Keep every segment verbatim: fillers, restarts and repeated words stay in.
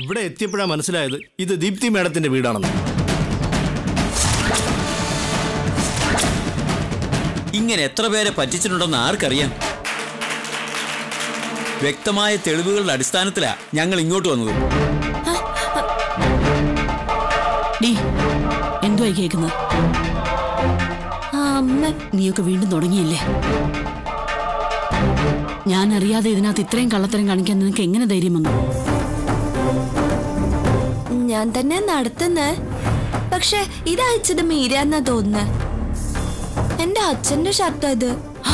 ഇവിടെ എത്തിയപ്പോഴാണ് മനസ്സിലായത് ഇത് ദീപ്തി മാഡത്തിന്റെ വീടാണെന്ന്. ഇങ്ങനെ എത്ര പേരെ പറ്റിച്ചിട്ടുണ്ടെന്ന് ആർക്കറിയാം? വ്യക്തമായ തെളിവുകളുടെ അടിസ്ഥാനത്തിലാ ഞങ്ങൾ ഇങ്ങോട്ട് വന്നത്. എന്തുവായി കേൾക്കുന്നത്? നീയൊക്കെ വീണ്ടും തുടങ്ങിയില്ലേ? ഞാൻ അറിയാതെ ഇതിനകത്ത് ഇത്രയും കള്ളത്തരം കാണിക്കാൻ നിനക്ക് എങ്ങനെ ധൈര്യം വന്നു? ഞാൻ തന്നെ നടത്തുന്നേ. പക്ഷെ ഇത് അയച്ചത് മീരാന്നാ തോന്നുന്നേ. എന്റെ അച്ഛന്റെ ഷർട്ട് അത്.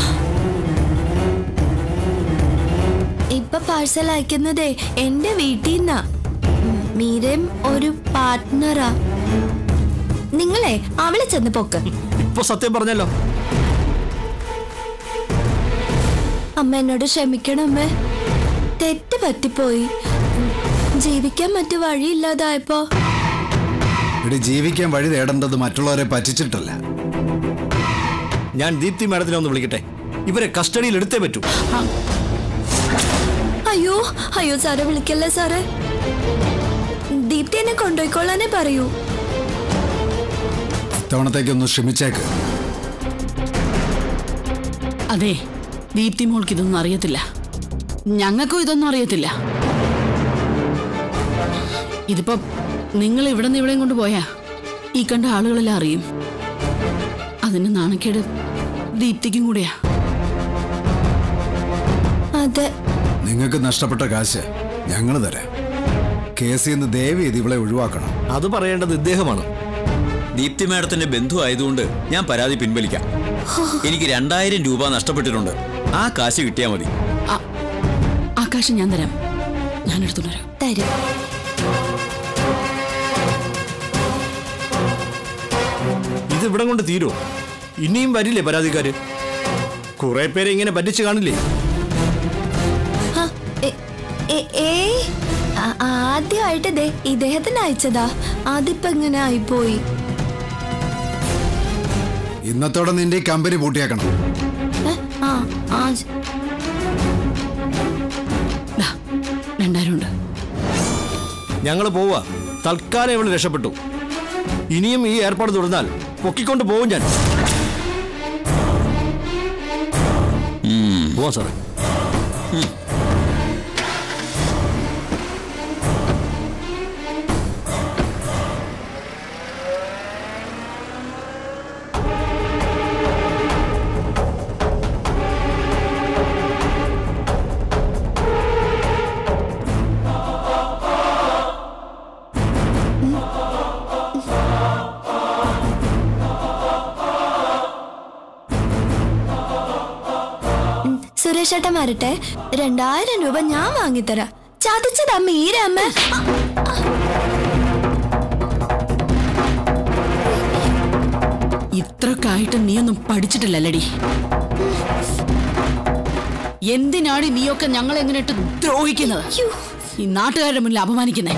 ഇപ്പൊ പാഴ്സൽ അയക്കുന്നതേ എന്റെ വീട്ടിൽ നിന്നാ. മീരയും ഒരു പാർട്ട്ണറാ. നിങ്ങളെ അവളെ ചെന്ന് പൊക്ക്. ഇപ്പൊ സത്യം പറഞ്ഞല്ലോ. അമ്മ എന്നോട് ക്ഷമിക്കണം അമ്മേ. തെറ്റ് പറ്റിപ്പോയി. ജീവിക്കാൻ മറ്റു വഴിയില്ലാതായപ്പോ. ജീവിക്കാൻ വഴി തേടേണ്ടത് മറ്റുള്ളവരെ പറ്റിച്ചിട്ടല്ല. ഞാൻ ദീപ്തി മാഡത്തിനെ ഒന്ന് വിളിക്കട്ടെ. ഇവരെ കസ്റ്റഡിയിൽ എടുത്തേ പറ്റൂ. അയ്യോ അയ്യോ സാറെ, വിളിക്കല്ലേ സാറേ. ദീപ്തി എന്നെ കൊണ്ടുപോയിക്കൊള്ളാനേ പറയൂ. തവണത്തേക്കൊന്ന് ക്ഷമിച്ചേക്ക്. അതെ, ദീപ്തി മോൾക്ക് ഇതൊന്നും അറിയത്തില്ല. ഞങ്ങൾക്കും ഇതൊന്നും അറിയത്തില്ല. ഇതിപ്പോ നിങ്ങൾ ഇവിടെ നിന്ന് ഇവിടെയും കൊണ്ടുപോയാ ഈ കണ്ട ആളുകളെല്ലാം അറിയും. അതിന് നാണക്കേട് ദീപ്തിക്കും കൂടെയാ. അതെ, നിങ്ങൾക്ക് നഷ്ടപ്പെട്ട കാശ് ഞങ്ങൾ തരാം. കേസിൽ നിന്ന് ദയവ് ചെയ്ത് ഇവളെ ഒഴിവാക്കണം. അത് പറയേണ്ടത് ഇദ്ദേഹമാണ്. ദീപ്തി മാഡത്തിന്റെ ബന്ധു ആയതുകൊണ്ട് ഞാൻ പരാതി പിൻവലിക്കാം. എനിക്ക് രണ്ടായിരം രൂപ നഷ്ടപ്പെട്ടിട്ടുണ്ട്. ആ കാശ് കിട്ടിയാൽ മതി. ആ കാശ് ഞാൻ തരാം. ഞാൻ എടുത്തോണ്ട് വരാം. തരും. ഇത് ഇവിടെ കൊണ്ട് തീരോ? ഇനിയും വരില്ലേ പരാതിക്കാര്? കുറെ പേരെ ഇങ്ങനെ പറ്റിച്ചു കാണില്ലേ? ആദ്യമായിട്ട് ഇദ്ദേഹത്തിന് അയച്ചതാ. അതിപ്പോ എങ്ങനെ ആയിപ്പോയി? ഇന്നത്തോടെ നിന്റെ കമ്പനി പൂട്ടിയാക്കണം. രണ്ടായിരം ഉണ്ട്. ഞങ്ങള് പോവാ. തൽക്കാലം ഇവള് രക്ഷപ്പെട്ടു. ഇനിയും ഈ ഏർപ്പാട് തുടർന്നാൽ പൊക്കിക്കൊണ്ട് പോവും ഞാൻ. പോവാ സാറേ. സുരേഷേട്ടൻ വരട്ടെ. രണ്ടായിരം രൂപ ഞാൻ വാങ്ങിത്തരാം. ചതിച്ചതാ മീരമ്മ. ഇത്രയൊക്കെ ആയിട്ട് നീയൊന്നും പഠിച്ചിട്ടില്ലല്ലടി. എന്തിനാണ് നീയൊക്കെ ഞങ്ങൾ എങ്ങനെയിട്ട് ദ്രോഹിക്കുന്നത്? ഈ നാട്ടുകാരുടെ മുന്നിൽ അപമാനിക്കുന്നേ.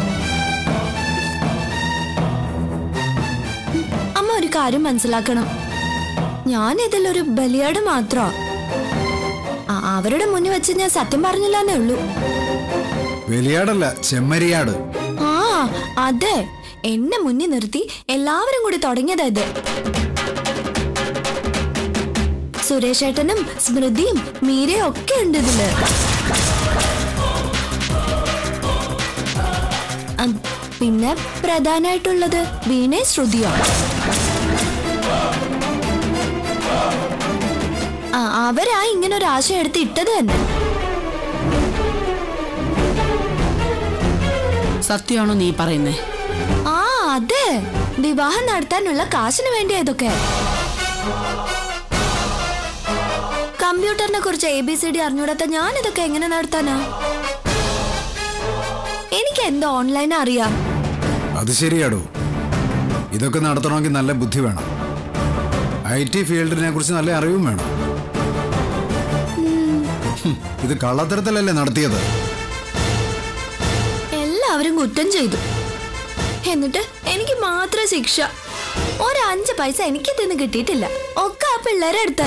അമ്മ ഒരു കാര്യം മനസ്സിലാക്കണം. ഞാൻ ഇതിലൊരു ബലിയാട് മാത്രോ. അവരുടെ മുന്നിൽ വെച്ച് ഞാൻ സത്യം പറഞ്ഞില്ലെന്നേ ഉള്ളൂ. ബലിയാടല്ല, ചെമ്മരിയാട്. ആ അതെ, എന്നെ മുന്നിൽ നിർത്തി എല്ലാവരും കൂടി തുടങ്ങിയതാ ഇത്. സുരേഷേട്ടനും സ്മൃതിയും മീരയും ഒക്കെ ഉണ്ട് ഇതില്. പിന്നെ പ്രധാനമായിട്ടുള്ളത് വീണേ ശ്രുതിയോ. അവരാ ഇങ്ങനെ ഒരു ആശയം എടുത്ത് ഇട്ടത് തന്നെ. സത്യമാണോ നീ പറയുന്നേ? ആ അതെ, വിവാഹം നടത്താനുള്ള കാശിന് വേണ്ടിയാ ഇതൊക്കെ. കമ്പ്യൂട്ടറിനെ കുറിച്ച് എ ബി സി ഡി അറിഞ്ഞൂടാത്ത ഞാൻ ഇതൊക്കെ എങ്ങനെ നടത്താനാ? എനിക്ക് എന്തോ ഓൺലൈൻ അറിയാം. അത് ശരിയാടോ. ഇതൊക്കെ നടത്തണമെങ്കിൽ നല്ല ബുദ്ധി വേണം. ഐ ടി ഫീൽഡിനെ കുറിച്ച് നല്ല അറിവും വേണം. ഇത് കള്ളത്തരത്തിലല്ലേ നടത്തിയത്? എല്ലാവരും കുറ്റം ചെയ്തു. എന്നിട്ട് എനിക്ക് മാത്രം ശിക്ഷ. ഒരു അഞ്ച് പൈസ എനിക്ക് തിന്ന് കിട്ടിയിട്ടില്ല. ഒക്കെ ആ പിള്ളേരെ അടുത്ത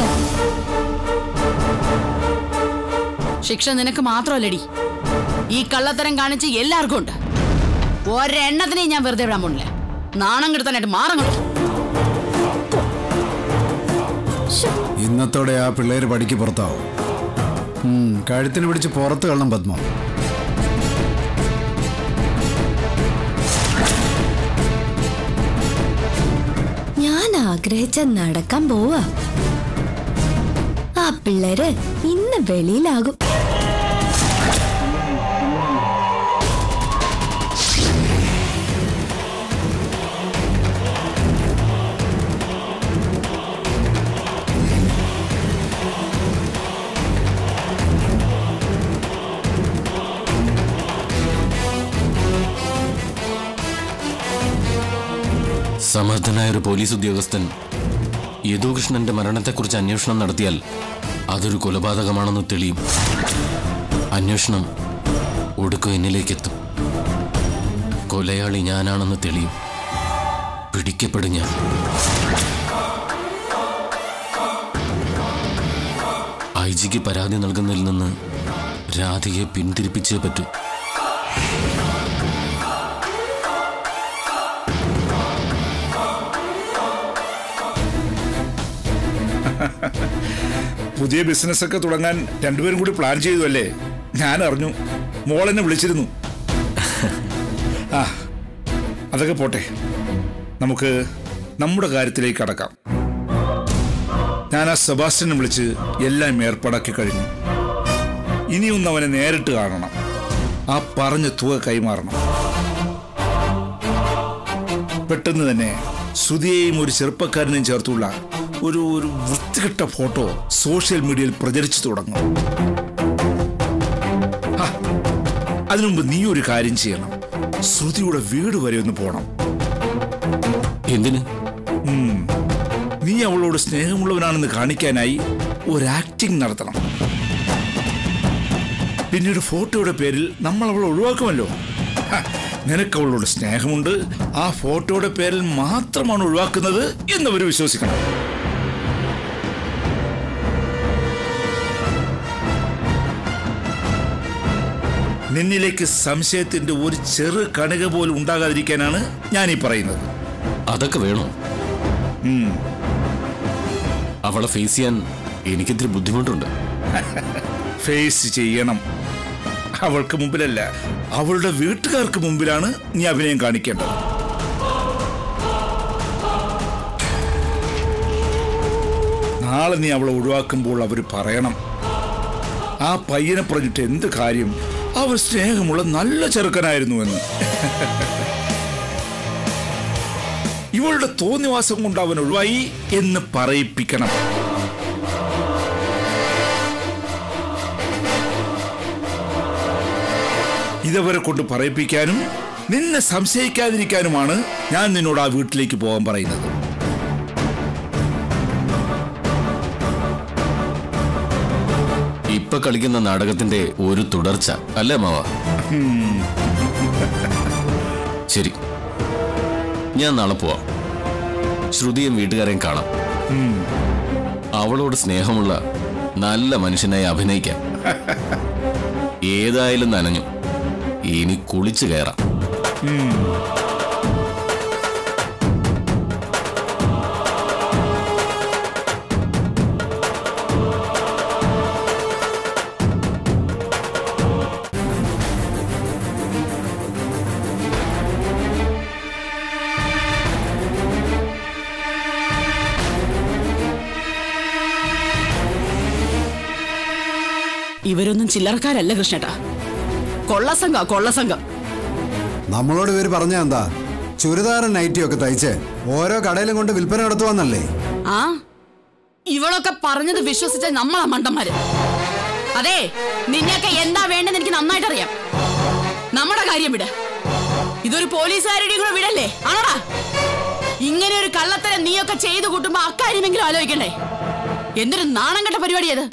ശിക്ഷ നിനക്ക് മാത്രമല്ലടി, ഈ കള്ളത്തരം കാണിച്ച് എല്ലാവർക്കും ഉണ്ട്. ഒരെണ്ണത്തിനെ ഞാൻ വെറുതെ വിടാൻ പോണില്ല. നാണം കെടുത്താനായിട്ട് മാറങ്ങോട്ട്. ഇന്നത്തോടെ ആ പിള്ളേര് പടിക്ക് പുറത്താവും. കഴുത്തിന് പിടിച്ച് പുറത്ത് കളണം പത്മ. ഞാൻ ആഗ്രഹിച്ച നടക്കാൻ പോവാ. ആ പിള്ളേര് ഇന്ന് വെളിയിലാകും. സമർത്ഥനായ ഒരു പോലീസ് ഉദ്യോഗസ്ഥൻ യദുകൃഷ്ണന്റെ മരണത്തെക്കുറിച്ച് അന്വേഷണം നടത്തിയാൽ അതൊരു കൊലപാതകമാണെന്ന് തെളിയും. അന്വേഷണം ഒടുക്കം എന്നിലേക്കെത്തും. കൊലയാളി ഞാനാണെന്ന് തെളിയും. പിടിക്കപ്പെടും ഞാൻ. ഐ ജിക്ക് പരാതി നൽകുന്നതിൽ നിന്ന് രാധികയെ പിന്തിരിപ്പിച്ചേ പറ്റൂ. പുതിയ ബിസിനസ് ഒക്കെ തുടങ്ങാൻ രണ്ടുപേരും കൂടി പ്ലാൻ ചെയ്തു അല്ലേ? ഞാൻ അറിഞ്ഞു. മോളെന്നെ വിളിച്ചിരുന്നു. ആ അതൊക്കെ പോട്ടെ, നമുക്ക് നമ്മുടെ കാര്യത്തിലേക്ക് കടക്കാം. ഞാൻ ആ സെബാസ്റ്റ്യനെ വിളിച്ച് എല്ലാം ഏർപ്പാടാക്കി കഴിഞ്ഞു. ഇനിയൊന്ന് അവനെ നേരിട്ട് കാണണം. ആ പറഞ്ഞ തുക കൈമാറണം. പെട്ടെന്ന് തന്നെ ശ്രുതിയെയും ഒരു ചെറുപ്പക്കാരനെയും ചേർത്തുള്ള ഒരു ഒരു വൃത്തികെട്ട ഫോട്ടോ സോഷ്യൽ മീഡിയയിൽ പ്രചരിച്ചു തുടങ്ങും. അതിനുമുമ്പ് നീ ഒരു കാര്യം ചെയ്യണം. ശ്രുതിയുടെ വീട് വരെ ഒന്ന് പോണം. എന്തിന്? നീ അവളോട് സ്നേഹമുള്ളവനാണെന്ന് കാണിക്കാനായി ഒരു ആക്ടിങ് നടത്തണം. പിന്നീട് ഫോട്ടോയുടെ പേരിൽ നമ്മൾ അവളെ ഒഴിവാക്കുമല്ലോ. നിനക്ക് അവളോട് സ്നേഹമുണ്ട്, ആ ഫോട്ടോയുടെ പേരിൽ മാത്രമാണ് ഒഴിവാക്കുന്നത് എന്നവർ വിശ്വസിക്കണം. നിന്നിലേക്ക് സംശയത്തിന്റെ ഒരു ചെറു കണിക പോലും ഉണ്ടാകാതിരിക്കാനാണ് ഞാൻ ഈ പറയുന്നത്. അതൊക്കെ വേണോ? അവളെ ഫേസ് ചെയ്യാൻ എനിക്കിത്തിരി ബുദ്ധിമുട്ടുണ്ട്. ഫേസ് ചെയ്യണം. അവൾക്ക് മുമ്പിലല്ല, അവളുടെ വീട്ടുകാർക്ക് മുമ്പിലാണ് നീ അഭിനയം കാണിക്കേണ്ടത്. നാളെ നീ അവളെ ഒഴിവാക്കുമ്പോൾ അവർ പറയണം, ആ പയ്യനെ പറഞ്ഞിട്ട് എന്ത് കാര്യം, അവർ സ്നേഹമുള്ള നല്ല ചെറുക്കനായിരുന്നു എന്ന്. ഇവളുടെ തോന്നിവാസം കൊണ്ട് അവൻ ഒഴിവായി എന്ന് പറയിപ്പിക്കണം. ഇതവരെ കൊണ്ട് പറയിപ്പിക്കാനും നിന്നെ സംശയിക്കാതിരിക്കാനുമാണ് ഞാൻ നിന്നോട് ആ വീട്ടിലേക്ക് പോകാൻ പറയുന്നത്. ഇപ്പൊ കളിക്കുന്ന നാടകത്തിന്റെ ഒരു തുടർച്ച അല്ലേ മാവ? ശരി, ഞാൻ നാളെ പോവാം. ശ്രുതിയും വീട്ടുകാരെയും കാണാം. അവളോട് സ്നേഹമുള്ള നല്ല മനുഷ്യനായി അഭിനയിക്കാം. ഏതായാലും നനഞ്ഞു, ഇനി കുളിച്ചു കയറാം. ഇവരൊന്നും ചില്ലറക്കാരല്ല കൃഷ്ണേട്ടാ. കൊള്ളസംഘം കൊള്ളസംഘം. നമ്മളോട് ഇവര് പറഞ്ഞ എന്താ? ചുരിദാറും നൈറ്റിയും ഒക്കെ തയ്ച്ച് ഓരോ കടയിലും കൊണ്ട് വിൽപ്പന നടത്തുവാന്നല്ലേ? ആ ഇവളൊക്കെ പറഞ്ഞത് വിശ്വസിച്ച നമ്മളാ മണ്ടന്മാര്. അതെ, നിന്നെയൊക്കെ എന്താ വേണ്ടെന്ന് എനിക്ക് നന്നായിട്ട് അറിയാം. നമ്മുടെ കാര്യം വിട്. ഇതൊരു പോലീസുകാരുടെ കൂടെ വിടല്ലേ? ആണോടാ? ഇങ്ങനെ ഒരു കള്ളത്തരം നീയൊക്കെ ചെയ്തു കൂട്ടുമ്പോ അക്കാര്യമെങ്കിലും ആലോചിക്കണ്ടേ? എന്തൊരു നാണം കെട്ട പരിപാടിയത്.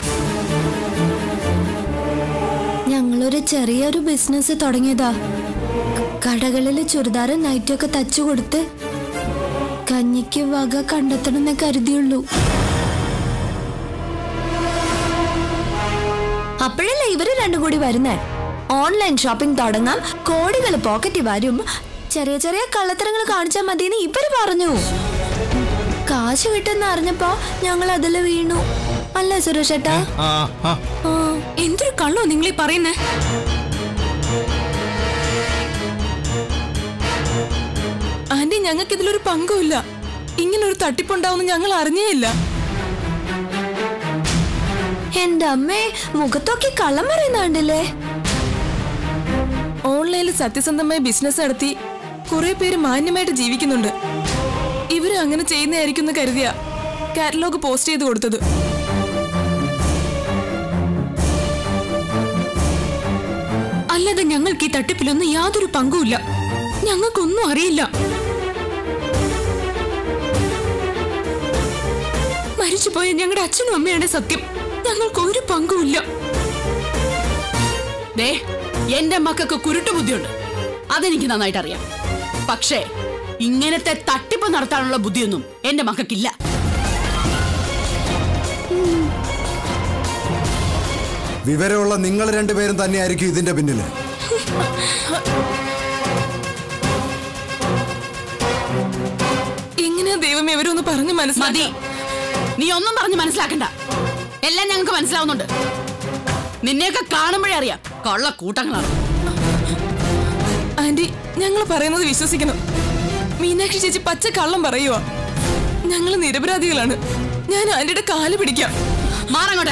ഞങ്ങളൊരു ചെറിയൊരു ബിസിനസ് തുടങ്ങിയതാ. കടകളില് ചുരിദാറും നൈറ്റൊക്കെ തച്ചു കൊടുത്ത് കഞ്ഞിക്ക് വക കണ്ടെത്തണമെന്നേ കരുതിയുള്ളൂ. അപ്പോഴല്ലേ ഇവര് രണ്ടും കൂടി വരുന്നേ. ഓൺലൈൻ ഷോപ്പിംഗ് തുടങ്ങാം, കോടികൾ പോക്കറ്റ് വരും, ചെറിയ ചെറിയ കള്ളത്തരങ്ങൾ കാണിച്ചാൽ മതിയെന്ന് ഇവര് പറഞ്ഞു. കാശ് കിട്ടുന്ന അറിഞ്ഞപ്പോ ഞങ്ങൾ അതിൽ വീണു. അല്ലേ സുരേഷ് ഏട്ടാ? എന്തൊരു കള്ളോ നിങ്ങളീ പറയുന്നേ? ആന്റി, ഞങ്ങൾക്ക് ഇതിലൊരു പങ്കുമില്ല. ഇങ്ങനൊരു തട്ടിപ്പുണ്ടാവുന്ന ഞങ്ങൾ അറിഞ്ഞേയില്ല. എന്റെ അമ്മേ, മുഖത്തൊക്കെ കള്ളം പറയുന്നുണ്ടല്ലേ? ഓൺലൈനിൽ സത്യസന്ധമായ ബിസിനസ് നടത്തി കുറെ പേര് മാന്യമായിട്ട് ജീവിക്കുന്നുണ്ട്. ഇവര് അങ്ങനെ ചെയ്യുന്നതായിരിക്കും എന്ന് കരുതിയ കാറ്റലോഗ് പോസ്റ്റ് ചെയ്ത് കൊടുത്തത്. അല്ലാതെ ഞങ്ങൾക്ക് ഈ തട്ടിപ്പിലൊന്നും യാതൊരു പങ്കുമില്ല. ഞങ്ങൾക്കൊന്നും അറിയില്ല. മരിച്ചുപോയ ഞങ്ങളുടെ അച്ഛനും അമ്മയാണ് സത്യം. ഞങ്ങൾക്ക് ഒരു പങ്കുമില്ല. ദേ, എന്റെ മക്കൾക്ക് കുരുട്ടുബുദ്ധിയുണ്ട്, അതെനിക്ക് നന്നായിട്ട് അറിയാം. പക്ഷേ ഇങ്ങനത്തെ തട്ടിപ്പ് നടത്താനുള്ള ബുദ്ധിയൊന്നും എന്റെ മക്കൾക്കില്ല. വിവരമുള്ള നിങ്ങൾ രണ്ടുപേരും തന്നെയായിരിക്കും ഇതിന്റെ പിന്നില്. എങ്ങനെയാ ദൈവമേ ഇവരൊന്ന് പറഞ്ഞു മനസ്സിലാക്കി? നീ ഒന്നും പറഞ്ഞു മനസ്സിലാക്കണ്ട, എല്ലാം ഞങ്ങൾക്ക് മനസ്സിലാവുന്നുണ്ട്. നിന്നെയൊക്കെ കാണുമ്പോഴേ അറിയാം കള്ള കൂട്ടങ്ങളാണ്. ആന്റി, ഞങ്ങൾ പറയുന്നത് വിശ്വസിക്കണം. മീനാക്ഷി ചേച്ചി പച്ച കള്ളം പറയുവാ. ഞങ്ങൾ നിരപരാധികളാണ്. ഞാൻ ആന്റിയുടെ കാല് പിടിക്കാം. മാറങ്ങോട്ടെ.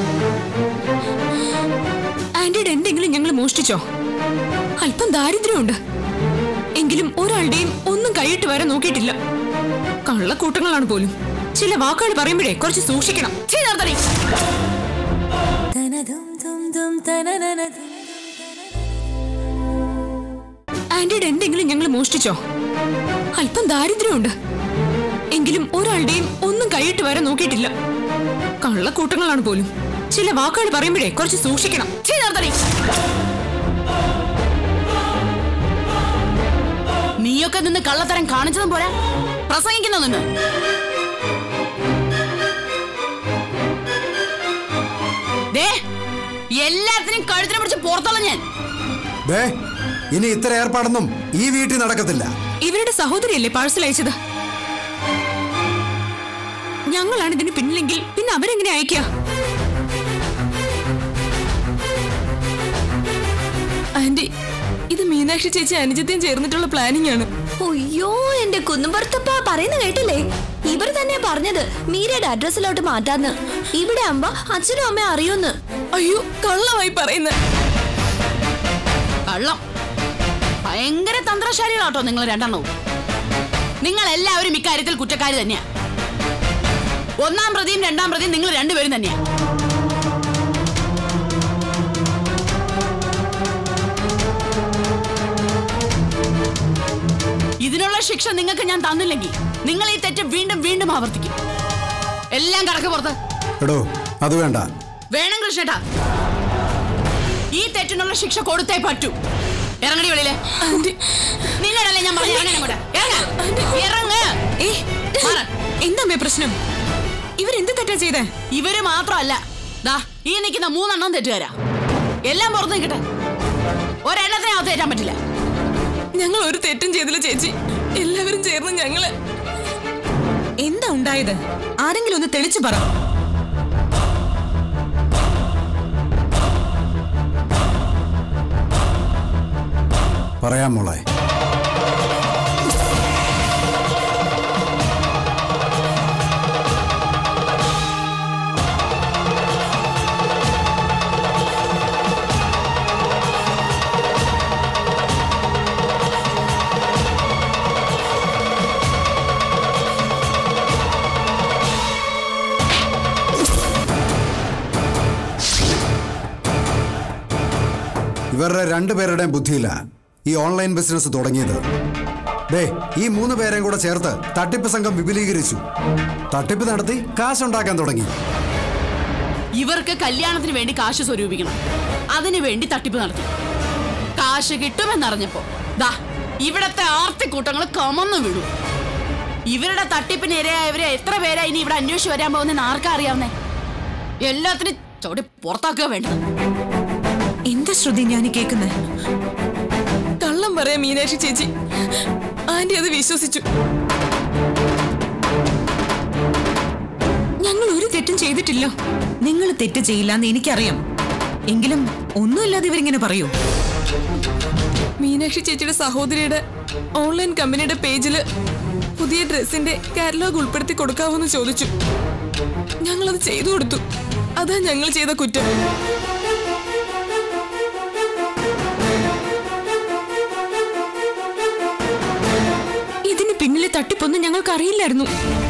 ആന്റിയുടെ എന്തെങ്കിലും ഞങ്ങൾ മോഷ്ടിച്ചോ? അല്പം ദാരിദ്ര്യമുണ്ട്, എങ്കിലും ഒരാളുടെയും ഒന്നും കൈയിട്ട് വരെ നോക്കിയിട്ടില്ല. കള്ളക്കൂട്ടങ്ങളാണ് പോലും. ചില വാക്കുകൾ പറയുമ്പോഴേ കുറച്ച് സൂക്ഷിക്കണം. ആന്റിയുടെ എന്തെങ്കിലും ഞങ്ങൾ മോഷ്ടിച്ചോ? അല്പം ദാരിദ്ര്യമുണ്ട്, എങ്കിലും ഒരാളുടെയും ഒന്നും കൈയിട്ട് വരെ നോക്കിയിട്ടില്ല. കള്ളക്കൂട്ടങ്ങളാണ് പോലും. ചില വാക്കുകൾ പറയുമ്പോഴേ കുറച്ച് സൂക്ഷിക്കണം. നീയൊക്കെ നിന്ന് കള്ളത്തരം കാണിച്ചതും പോരാ, പ്രസംഗിക്കുന്ന നിന്ന്. എല്ലാത്തിനും കഴുത്തിനെ പിടിച്ച് പുറത്തള്ള ഞാൻ. ഇനി ഇത്ര ഏർപ്പാടൊന്നും ഈ വീട്ടിൽ നടക്കത്തില്ല. ഇവരുടെ സഹോദരിയല്ലേ പാഴ്സൽ അയച്ചത്? ഞങ്ങളാണ് ഇതിന് പിന്നിലെങ്കിൽ പിന്നെ അവരെങ്ങനെ അയക്കുക? ആന്റി, ഇത് മീനാക്ഷി ചേച്ചി അനുജത്തെയും ചേർന്നിട്ടുള്ള പ്ലാനിംഗ് ആണ്. അയ്യോ, എന്റെ കുന്നുംപുറത്തപ്പ പറയുന്ന കേട്ടില്ലേ? ഇവർ തന്നെ പറഞ്ഞത് മീരയുടെ അഡ്രസ്സിലോട്ട് മാറ്റാന്ന്. ഇവിടെ ആകുമ്പോ അച്ഛനും അമ്മ അറിയൂന്ന്. അയ്യോ, കള്ളമായി പറയുന്ന. കള്ളം. ഭയങ്കര തന്ത്രശാലികളാട്ടോ നിങ്ങൾ രണ്ടെണ്ണവും. നിങ്ങൾ എല്ലാവരും ഇക്കാര്യത്തിൽ കുറ്റക്കാരി തന്നെയാ. ഒന്നാം പ്രതിയും രണ്ടാം പ്രതിയും നിങ്ങൾ രണ്ടുപേരും തന്നെയാ. ഇതിനുള്ള ശിക്ഷ നിങ്ങൾക്ക് ഞാൻ തന്നില്ലെങ്കിൽ നിങ്ങൾ ഈ തെറ്റ് വീണ്ടും വീണ്ടും ആവർത്തിക്കും. എല്ലാം കടക്ക് പുറത്ത്. എടോ, അത് വേണ്ട. വേണം കൃഷ്ണേട്ടാ, ഈ തെറ്റിനുള്ള ശിക്ഷ കൊടുത്തേ പറ്റൂ. ഇറങ്ങടി വെളിയിലെ. നിന്നോടല്ലേ ഞാൻ പറഞ്ഞു ഇറങ്ങ. എന്താ പ്രശ്നം? ഇവരെന്ത് തെറ്റാ ചെയ്തേ? ഇവര് മാത്രമല്ല, ദാ ഈ നിൽക്കുന്ന മൂന്നെണ്ണം തെറ്റുകാരാ. എല്ലാം പുറത്ത് നിൽക്കട്ടെ, ഒരെണ്ണത്തിനെ അകത്ത് കയറ്റാൻ പറ്റില്ല. ഞങ്ങൾ ഒരു തെറ്റും ചെയ്തില്ല ചേച്ചി. എല്ലാവരും ചേർന്ന് ഞങ്ങള്. എന്താ ഉണ്ടായത്? ആരെങ്കിലും ഒന്ന് തെളിച്ചു പറ. പറയാം മോളെ. ഇവരുടെ രണ്ടുപേരുടെയും ബുദ്ധിയില്ല ഈ ഓൺലൈൻ ബിസിനസ് തുടങ്ങിയത്. ദേ, ഈ മൂന്ന് പേരെയും കൂടെ ചേർത്ത് തട്ടിപ്പ് സംഘം വിപുലീകരിച്ചു. തട്ടിപ്പ് നടത്തി കാശുണ്ടാക്കാൻ തുടങ്ങി. ഇവർക്ക് കല്യാണത്തിന് വേണ്ടി കാശ് സ്വരൂപിക്കണം, അതിനു വേണ്ടി തട്ടിപ്പ് നടത്തി. കാശ് കിട്ടുമെന്നറിഞ്ഞപ്പോ ദാ ഇവിടത്തെ ആർത്തിക്കൂട്ടങ്ങൾ കമന്നു വീണു. ഇവരുടെ തട്ടിപ്പിന് ഇരയായവരെ എത്ര പേരാ ഇനി ഇവിടെ അന്വേഷിച്ച് വരാൻ പോകുന്ന ആർക്കാ അറിയാവുന്നേ? എല്ലാത്തിനും ചവിട്ടി പുറത്താക്കുക വേണ്ടത്. എന്താ ശ്രുതി ഞാൻ കേൾക്കുന്നത്? കള്ളം പറയാ മീനാക്ഷി ചേച്ചി. ആന്റി അത് വിശ്വസിച്ചു. ഞങ്ങൾ ഒരു തെറ്റും ചെയ്തിട്ടില്ല. നിങ്ങൾ തെറ്റ് ചെയ്യില്ലെന്ന് എനിക്കറിയാം. എങ്കിലും ഒന്നുമില്ലാതെ ഇവരിങ്ങനെ പറയൂ. മീനാക്ഷി ചേച്ചിയുടെ സഹോദരിയുടെ ഓൺലൈൻ കമ്പനിയുടെ പേജില് പുതിയ ഡ്രസ്സിന്റെ കാറ്റലോഗ് ഉൾപ്പെടുത്തി കൊടുക്കാവോന്ന് ചോദിച്ചു. ഞങ്ങളത് ചെയ്തു കൊടുത്തു. അതാ ഞങ്ങൾ ചെയ്ത കുറ്റം. ഇതിന് പിന്നിലെ തട്ടിപ്പൊന്നും ഞങ്ങൾക്ക് അറിയില്ലായിരുന്നു.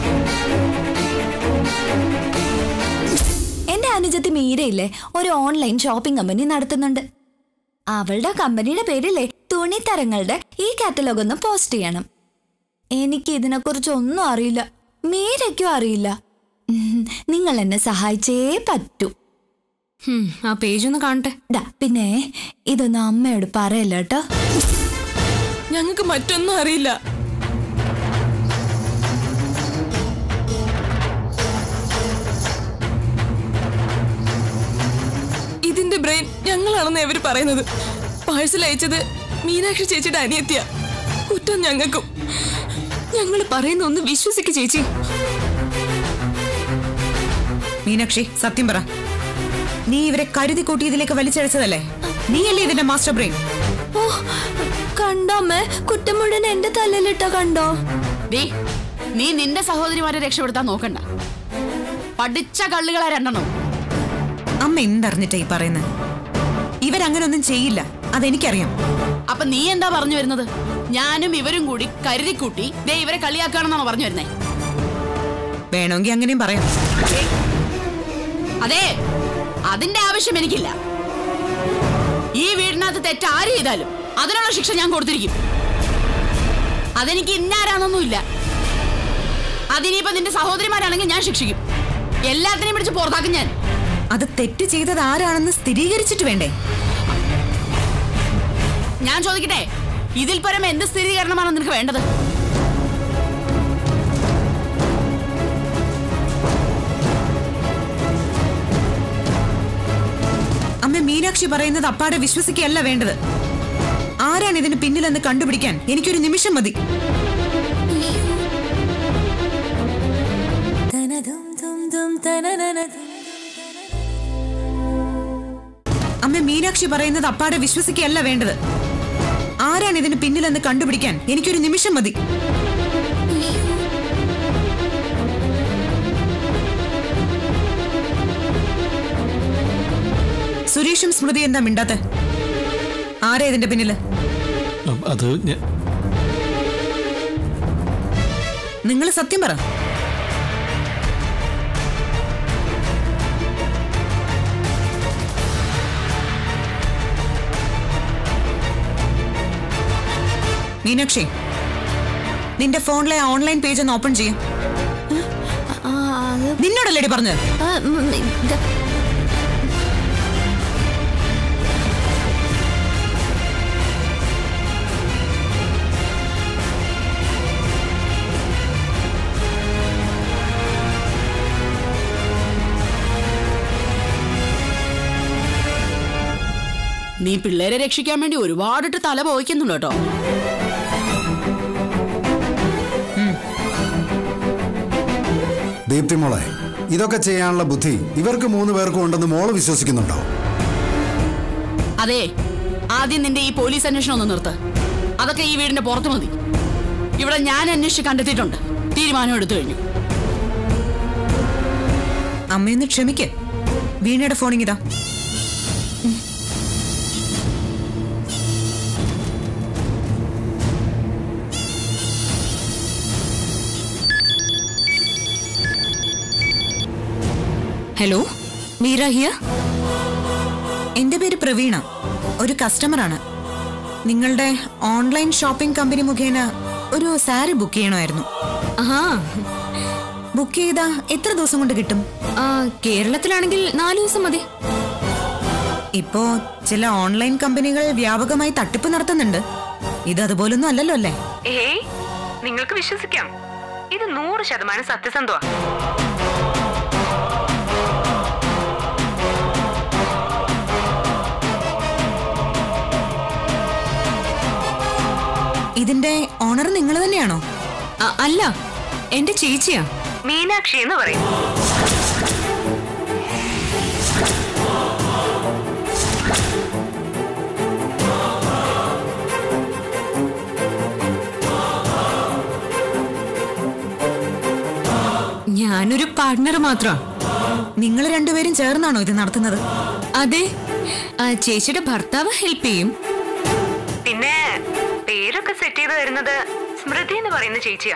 എന്റെ അനുജത്തി മീരയില്ലേ ഒരു ഓൺലൈൻ ഷോപ്പിംഗ് കമ്പനി നടത്തുന്നുണ്ട്. അവളുടെ കമ്പനിയുടെ പേരിലെ തുണിത്തരങ്ങളുടെ ഈ കാറ്റലോഗ് ഒന്ന് പോസ്റ്റ് ചെയ്യണം. എനിക്ക് ഇതിനെക്കുറിച്ച് ഒന്നും അറിയില്ല, മീരയ്ക്കും അറിയില്ല. നിങ്ങൾ എന്നെ സഹായിച്ചേ പറ്റൂ. ആ പേജ് ഒന്ന് കാണട്ടെ. പിന്നെ ഇതൊന്നും അമ്മയോട് പറയല്ല കേട്ടോ. ഞങ്ങൾക്ക് മറ്റൊന്നും അറിയില്ല. ഇതിന്റെ ബ്രെയിൻ ഞങ്ങളാണെന്ന് ഇവര് പറയുന്നത്. പാഴ്സൽ അയച്ചത് മീനാക്ഷി ചേച്ചിയുടെ അനിയത്തിയ. കുറ്റം ഞങ്ങൾക്കും. ഞങ്ങൾ പറയുന്ന ഒന്ന് വിശ്വസിക്ക് ചേച്ചി. മീനാക്ഷി സത്യം പറ, നീ ഇവരെ കരുതി കൂട്ടി ഇതിലേക്ക് വലിച്ചഴച്ചതല്ലേ? നീയല്ലേ ഇതിന്റെ മാസ്റ്റർ ബ്രെയിൻ? ഓ കണ്ടോ അമ്മേ, കുറ്റം മുഴുവൻ എന്റെ തലയിലിട്ടോ. കണ്ടോ നീ നിന്റെ സഹോദരിമാരെ രക്ഷപ്പെടുത്താൻ നോക്കണ്ട. പഠിച്ച കള്ളുകളാ രണ്ടെണ്ണം. അമ്മ എന്തറിഞ്ഞിട്ടാ ഈ പറയുന്നത്? ഇവരങ്ങനെ ഒന്നും ചെയ്യില്ല, അതെനിക്കറിയാം. അപ്പൊ നീ എന്താ പറഞ്ഞു വരുന്നത്? ഞാനും ഇവരും കൂടി കരുതിക്കൂട്ടി ദേ ഇവരെ കളിയാക്കുകയാണെന്നാണോ പറഞ്ഞു വരുന്നേ? വേണമെങ്കിൽ അങ്ങനെയും പറയാം. അതെ, അതിന്റെ ആവശ്യം എനിക്കില്ല. ഈ വീടിനകത്ത് തെറ്റ് ആര് ചെയ്താലും അതിനുള്ള ശിക്ഷ ഞാൻ കൊടുത്തിരിക്കും. അതെനിക്ക് ഇന്നാരാന്നൊന്നുമില്ല. അതിനിപ്പോ നിന്റെ സഹോദരിമാരാണെങ്കിൽ ഞാൻ ശിക്ഷിക്കും. എല്ലാത്തിനെയും പിടിച്ച് പുറത്താക്കും ഞാൻ. അത് തെറ്റ് ചെയ്തത് ആരാണെന്ന് സ്ഥിരീകരിച്ചിട്ട് വേണ്ടേ? ഞാൻ ചോദിക്കട്ടെ, ഇതിൽ പരം എന്ത് സ്ഥിരീകരണമാണ് നിനക്ക് വേണ്ടത്? അമ്മ മീനാക്ഷി പറയുന്നത് അപ്പാടെ വിശ്വസിക്കുകയല്ല വേണ്ടത്. ആരാണ് ഇതിന് പിന്നിലെന്ന് കണ്ടുപിടിക്കാൻ എനിക്കൊരു നിമിഷം മതി. അമ്മ മീനാക്ഷി പറയുന്നത് അപ്പാടെ വിശ്വസിക്കുകയല്ല വേണ്ടത്. ആരാണ് ഇതിന് പിന്നിലെന്ന് കണ്ടുപിടിക്കാൻ എനിക്കൊരു നിമിഷം മതി. സുരേഷും സ്മൃതി എന്താ മിണ്ടാത്തെ? ആരാ ഇതിന്റെ പിന്നില്? അത് നിങ്ങൾ സത്യം പറ. മീനാക്ഷി, നിന്റെ ഫോണിലെ ഓൺലൈൻ പേജ് ഒന്ന് ഓപ്പൺ ചെയ്യും. നിന്നോടല്ലേടി പറഞ്ഞത്? നീ പിള്ളേരെ രക്ഷിക്കാൻ വേണ്ടി ഒരുപാടിട്ട് തല പോയിക്കുന്നുണ്ട് കേട്ടോ. ദീപ്തി മോളെ, ഇതൊക്കെ ചെയ്യാനുള്ള ബുദ്ധി ഇവർക്ക് മൂന്ന് പേർക്കും ഉണ്ടെന്ന് മോള് വിശ്വസിക്കുന്നുണ്ടോ? അതെ, ആദ്യം നിന്റെ ഈ പോലീസ് അന്വേഷണം ഒന്ന് നിർത്ത്. അതൊക്കെ ഈ വീടിന്റെ പുറത്തു മതി. ഇവിടെ ഞാൻ അന്വേഷിച്ച് കണ്ടെത്തിയിട്ടുണ്ട്. തീരുമാനം എടുത്തു കഴിഞ്ഞു. അമ്മയൊന്ന് ക്ഷമിക്ക്. വീണയുടെ ഫോണിങ്ങിതാ. Hello, Meera here. എന്റെ പേര് പ്രവീണ, ഒരു കസ്റ്റമറാണ്. നിങ്ങളുടെ ഓൺലൈൻ ഷോപ്പിംഗ് കമ്പനി മുഖേന ഒരു സാരി ബുക്ക് ചെയ്യണമായിരുന്നു. ബുക്ക് ചെയ്താ എത്ര ദിവസം കൊണ്ട് കിട്ടും? കേരളത്തിലാണെങ്കിൽ നാല് ദിവസം മതി. ഇപ്പോ ചില ഓൺലൈൻ കമ്പനികൾ വ്യാപകമായി തട്ടിപ്പ് നടത്തുന്നുണ്ട്. ഇത് അതുപോലൊന്നും അല്ലല്ലോ അല്ലേ? ഏയ്, നിങ്ങൾക്ക് വിശ്വസിക്കാം. ഇത് നൂറ് ശതമാനം സത്യസന്ധമാ. ഇതിന്റെ ഓണർ നിങ്ങൾ തന്നെയാണോ? അല്ല, എന്റെ ചേച്ചിയാ, മീനാക്ഷി എന്ന് പറയും. ഞാനൊരു പാർട്ട്ണർ മാത്രം. നിങ്ങൾ രണ്ടുപേരും ചേർന്നാണോ ഇത് നടത്തുന്നത്? അതെ, ചേച്ചിയുടെ ഭർത്താവ് ഹെൽപ്പ് ചെയ്യും. പിന്നെ പേരൊക്കെ സെറ്റ് ചെയ്ത് തരുന്നത് സ്മൃതി എന്ന് പറയുന്ന ചേച്ചിയാ.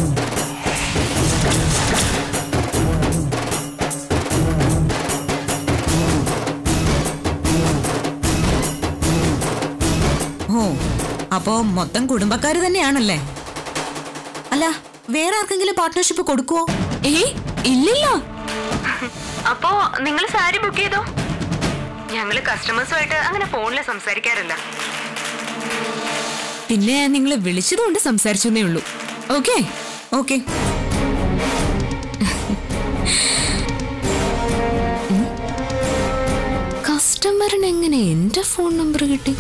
ഓ, അപ്പോ മൊത്തം കുടുംബക്കാര് തന്നെയാണല്ലേ? അല്ല, വേറെ ആർക്കെങ്കിലും പാർട്ട്ണർഷിപ്പ് കൊടുക്കുവോ? ഏയ് ഇല്ലില്ല. അപ്പോ നിങ്ങൾ സാരി ബുക്ക് ചെയ്തോ? ഞങ്ങള് കസ്റ്റമേഴ്സുമായിട്ട് അങ്ങനെ ഫോണിൽ സംസാരിക്കാറില്ല. പിന്നെ നിങ്ങൾ വിളിച്ചതുകൊണ്ട് സംസാരിച്ചെന്നേ ഉള്ളൂ. Okay okay. കസ്റ്റമറിന് എങ്ങനെ എന്റെ ഫോൺ നമ്പർ കിട്ടി?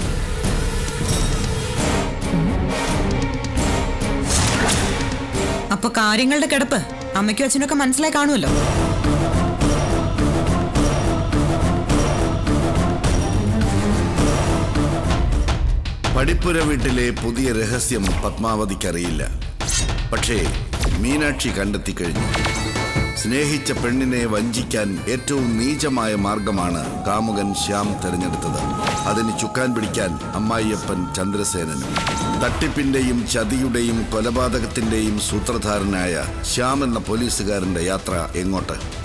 അപ്പൊ കാര്യങ്ങളുടെ കിടപ്പ് അമ്മയ്ക്കും അച്ഛനൊക്കെ മനസ്സിലായി കാണുമല്ലോ. പടിപ്പുര വീട്ടിലെ പുതിയ രഹസ്യം പത്മാവതിക്കറിയില്ല. പക്ഷേ മീനാക്ഷി കണ്ടെത്തി കഴിഞ്ഞു. സ്നേഹിച്ച പെണ്ണിനെ വഞ്ചിക്കാൻ ഏറ്റവും നീചമായ മാർഗമാണ് കാമുകൻ ശ്യാം തെരഞ്ഞെടുത്തത്. അതിന് ചുക്കാൻ പിടിക്കാൻ അമ്മായിയപ്പൻ ചന്ദ്രസേനനും. തട്ടിപ്പിന്റെയും ചതിയുടെയും കൊലപാതകത്തിന്റെയും സൂത്രധാരനായ ശ്യാം എന്ന പോലീസുകാരന്റെ യാത്ര എങ്ങോട്ട്?